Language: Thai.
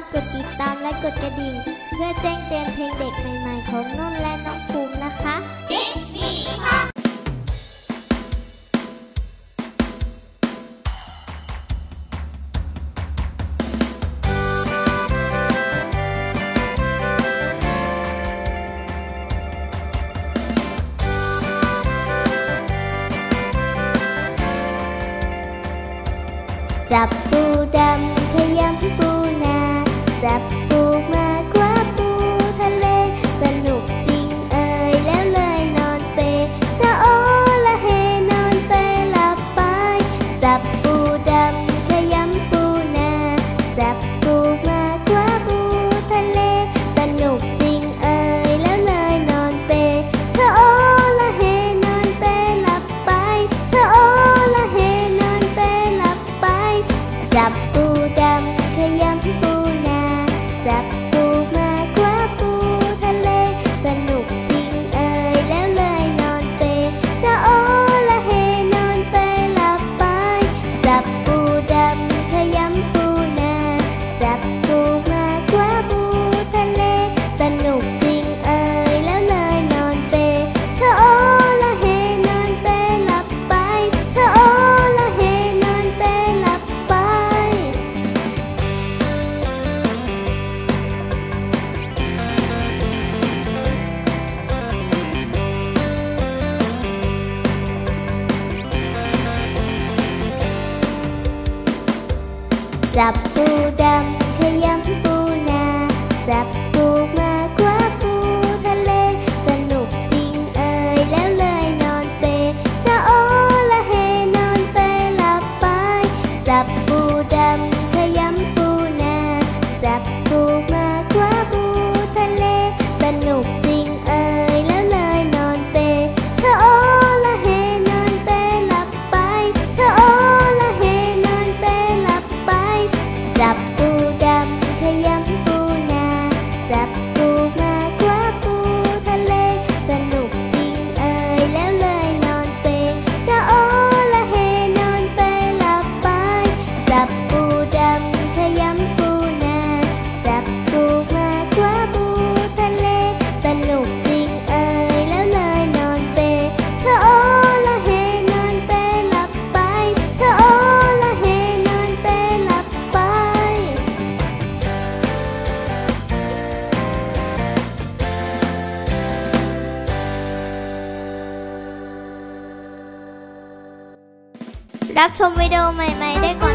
ถกดติดตามและกดกระดิ่งเพื่อแจ้งเตือนเพลงเด็กใหม่ๆของนุ่นและน้องภูมินะคะจับปูดำขยำปูนาจับปูมาคว้าปูทะเลสนุกจริงเอ่ยแล้วเลยนอนเปชะโอละเฮนอนเปหลับไปจับปูดำขยำปูนาจับปูมาคว้าปูทะเลสนุกจริงเอ่ยแล้วเลยนอนเปชะโอละเฮนอนเปหลับไปชะโอละเฮนอนเปหลับไปจับปูดำขยำปูนาจับปูมาคว้าปูทะเลสนุกจริงเอ่ยแล้วเลยนอนเปชะโอละเฮนอนเปหลับไปจับปูดำขยำปูนาจับปูมาคว้าปูทะเลสนุกจริงเอ่ยแล้วเลยนอนเปชะโอละเฮนอนเปหลับไปชะโอละเฮนอนเปหลับไปจับปูดำขยำปูนาจับปูมาคว้าปูทะเลสนุกจริงเอ่ยแล้วเลยนอนเปชะโอละเฮนอนเปหลับไปจับปูดำขยำปูนาจับปูมาคว้าปูทะเลสนุกจริงเอ่ยแล้วเลยนอนเปชะโอละเฮนอนเปหลับไปชะโอละเฮนอนเปหลับไปจับปูดำขยำปูนาจับปูมาคว้าปูทะเลสนุกจริงเอ่ยแล้วเลยนอนเปชะโอละเฮนอนเปหลับไปจับปูดำขยำปูนาจับปูมาคว้าปูทะเลสนุกจริงเอ่ยแล้วเลยนอนเปชะโอละเฮนอนเปหลับไปชะโอละเฮนอนเปหลับไปรับชมวิดีโอใหม่ๆได้ก่อน